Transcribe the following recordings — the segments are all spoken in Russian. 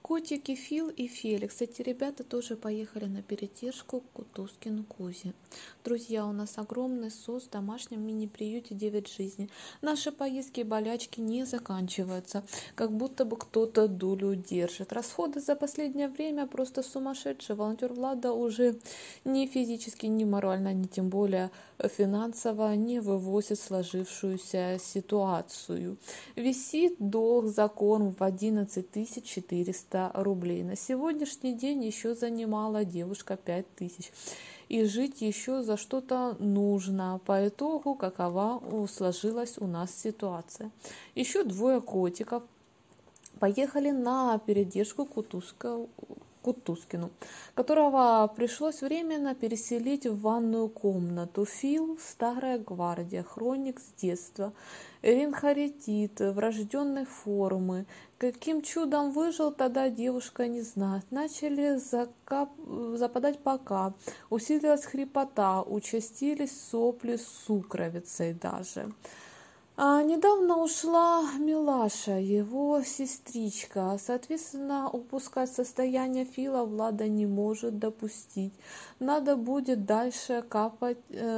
Котики Фил и Феликс. Эти ребята тоже поехали на перетяжку к Кутузкину Кузе. Друзья, у нас огромный СОС в домашнем мини-приюте 9 жизней. Наши поездки и болячки не заканчиваются, как будто бы кто-то дулю держит. Расходы за последнее время просто сумасшедшие. Волонтер Влада уже ни физически, ни морально, ни тем более финансово не вывозит сложившуюся ситуацию. Висит долг за корм в 11 400 рублей. На сегодняшний день еще занимала девушка 5000. И жить еще за что-то нужно. По итогу, какова сложилась у нас ситуация. Еще 2 котиков поехали на передержку Кутузкину, которого пришлось временно переселить в ванную комнату. Фил – старая гвардия, хроник с детства, ринхаритит, врожденной формы. Каким чудом выжил, тогда девушка не знает. Начали западать бока, усилилась хрипота, участились сопли с сукровицей даже. Недавно ушла Милаша, его сестричка. Соответственно, упускать состояние Фила Влада не может допустить. Надо будет дальше копать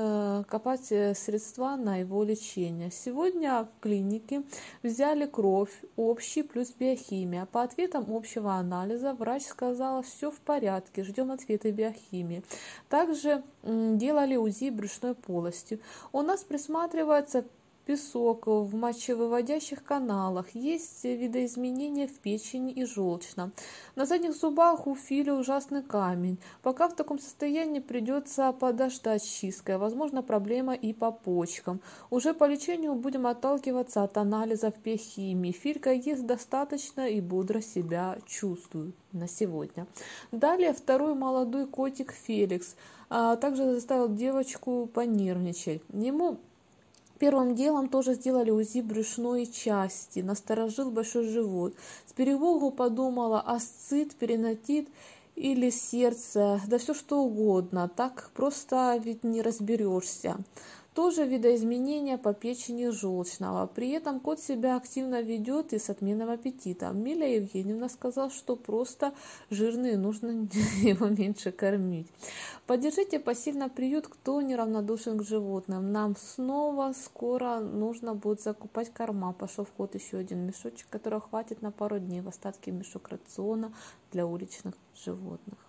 средства на его лечение. Сегодня в клинике взяли кровь, общий плюс биохимия. По ответам общего анализа врач сказала, все в порядке, ждем ответы биохимии. Также делали УЗИ брюшной полости. У нас присматривается песок в мочевыводящих каналах, есть видоизменения в печени и желчном. На задних зубах у Филя ужасный камень. Пока в таком состоянии придется подождать с чисткой. Возможно, проблема и по почкам. Уже по лечению будем отталкиваться от анализов биохимии. Филька ест достаточно и бодро себя чувствует на сегодня. Далее 2-й молодой котик Феликс также заставил девочку понервничать. Ему первым делом тоже сделали УЗИ брюшной части, насторожил большой живот. С перепугу подумала, асцит, перинатит или сердце, да все что угодно, так просто ведь не разберешься. Тоже видоизменения по печени желчного. При этом кот себя активно ведет и с отменным аппетитом. Миля Евгеньевна сказала, что просто жирный, нужно его меньше кормить. Поддержите посильно приют, кто неравнодушен к животным. Нам снова скоро нужно будет закупать корма. Пошел в ход еще один мешочек, которого хватит на пару дней. В остатке мешок рациона для уличных животных.